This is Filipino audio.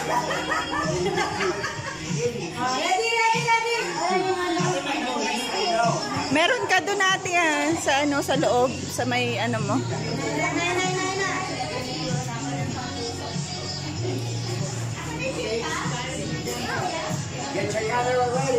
Ready, ready, ready. Meron ka doon natin sa ano sa loob sa may ano mo. Get your camera ready.